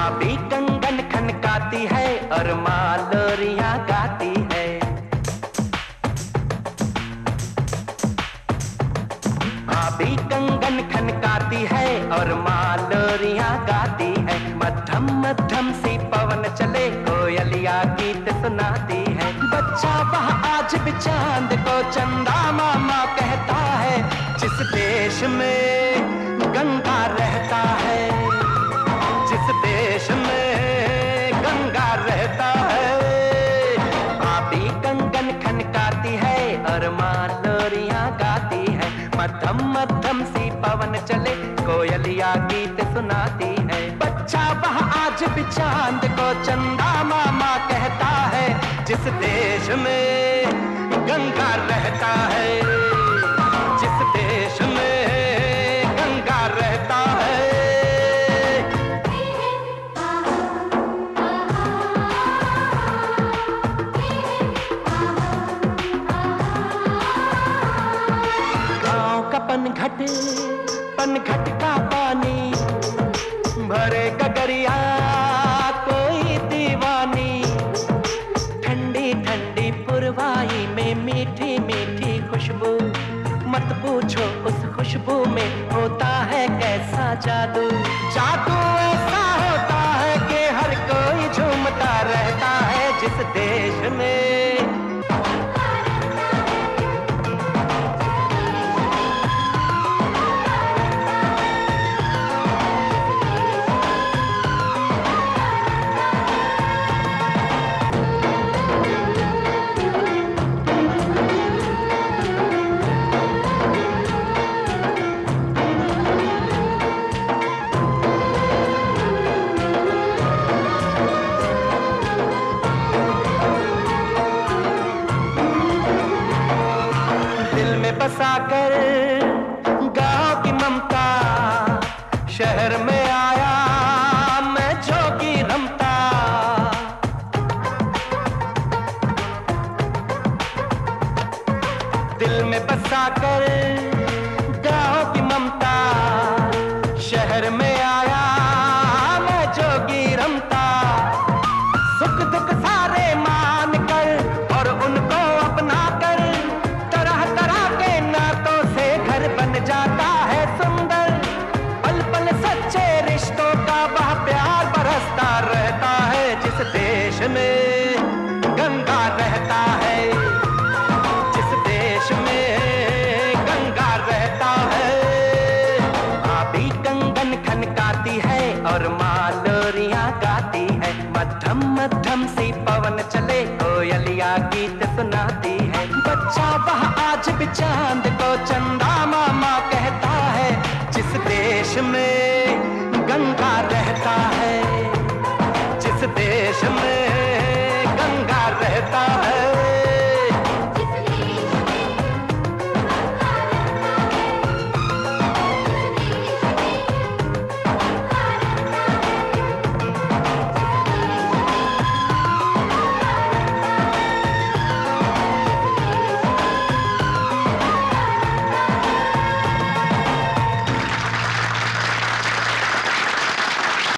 भाभी कंगन खनकाती है और माँ लोरियां गाती है। भाभी कंगन खनकाती है और माँ लोरियां गाती है। मध्यम मध्यम सी पवन चले कोयलिया गीत सुनाती है। बच्चा वह आज भी चांद को चंदा मामा कहता है। जिस देश में गंगा रहता है, जिस देश में गंगा रहता है। भाभी कंगन खनकाती है और माँ लोरियां गाती है। मध्यम मध्यम सी पवन चले कोयलिया गीत सुनाती है। बच्चा वह आज भी चांद को चंदा मामा कहता है। जिस देश में गंगा रहता है, जिस देश में गंगा रहता है। गांव का पनघट का पानी भरे गगरिया कोई दीवानी। ठंडी ठंडी पुरवाई में मीठी मीठी खुशबू। मत पूछो उस खुशबू में होता है कैसा जादू। जादू ऐसा होता है कि हर कोई झूमता रहता है। जिस देश में बसाकर गांव की ममता शहर में आया मैं जोगी रमता। दिल में बसाकर गांव की ममता शहर में आया मैं जोगी रमता। सुख दुख सारे मान कर और उनको अपना कर जाता है सुंदर। पल पल सच्चे रिश्तों का वह प्यार बरसता रहता है। जिस देश में गंगा रहता है, जिस देश में गंगा रहता है। भाभी कंगन खनकाती है और माँ लोरियां गाती है। मध्यम मध्यम सी पवन चले कोयलिया गीत सुनाती है। बच्चा वह आज भी चांद को चंदा मामा कहता है। जिस देश में गंगा रहता